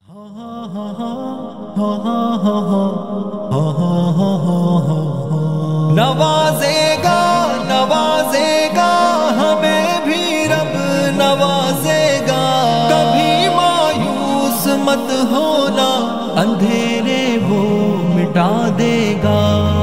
نوازے گا ہمیں بھی رب نوازے گا، کبھی مایوس مت ہونا، اندھیرے وہ مٹا دے گا۔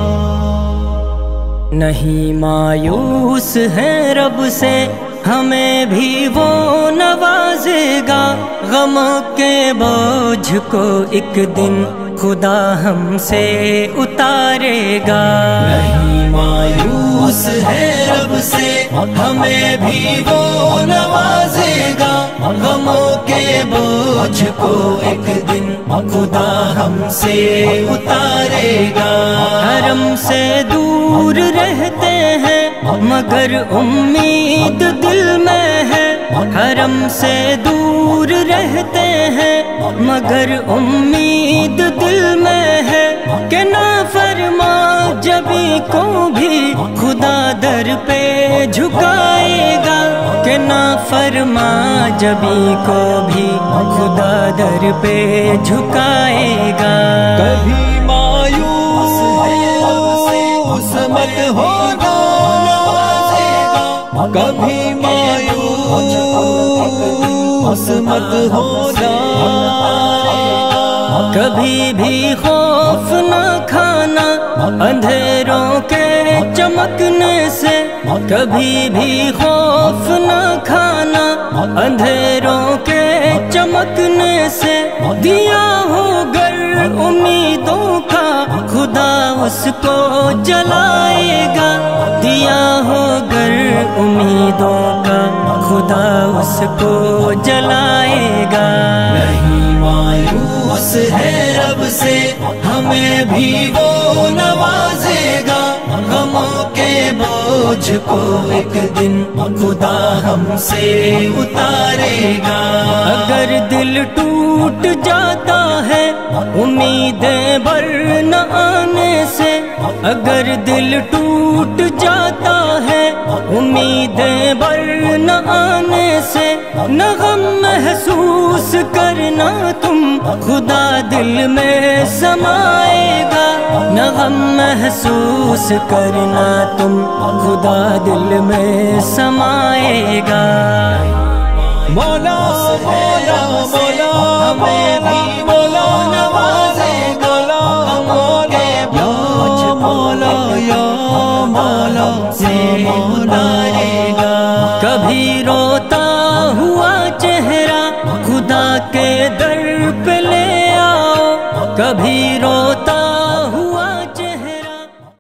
نہیں مایوس ہے رب سے، ہمیں بھی وہ نوازے گا، غم کے بوجھ کو ایک دن خدا ہم سے اتارے گا۔ نہیں مایوس ہے رب سے، ہمیں بھی وہ نوازے گا، غموں کے بوجھ کو ایک دن خدا ہم سے اتارے گا۔ حرم سے دور رہتے ہیں مگر امید دل میں ہے، حرم سے دور رہتے ہیں مگر امید دل میں ہے، کہ نافرما جبی کو بھی خدا در پہ جھکائے گا، کہ نافرما جبی کو بھی خدا در پہ جھکائے گا۔ کبھی مایوس مت ہونا، کبھی مایوس مت ہونا، کبھی بھی خوف نہ کھانا اندھیروں کے چمکنے سے، کبھی بھی خوف نہ کھانا اندھیروں کے چمکنے سے، دیا ہو گر امیدوں کا خدا اس کو جلائے گا، دیا ہو گر امیدوں کا خدا اس کو جلائے گا۔ نہیں مایوس ہے رب سے، ہمیں بھی وہ نوازے گا، غموں کے بوجھ کو ایک دن خدا ہم سے اتارے گا۔ اگر دل ٹوٹ جاتا ہے امیدیں بر نہ آنے سے، اگر دل ٹوٹ جاتا ہے امیدیں بر نہ آنے سے، نہ غم محسوس کرنا تم خدا دل میں سمائے گا، نہ غم محسوس کرنا تم خدا دل میں سمائے گا۔ مولا مولا مولا ہمیں بھی مولا نوازے گا، مولا یا مولا سے اتارے گا۔ کبھی روتا ہوا چہرہ خدا کے در پہ لے آؤ، کبھی روتا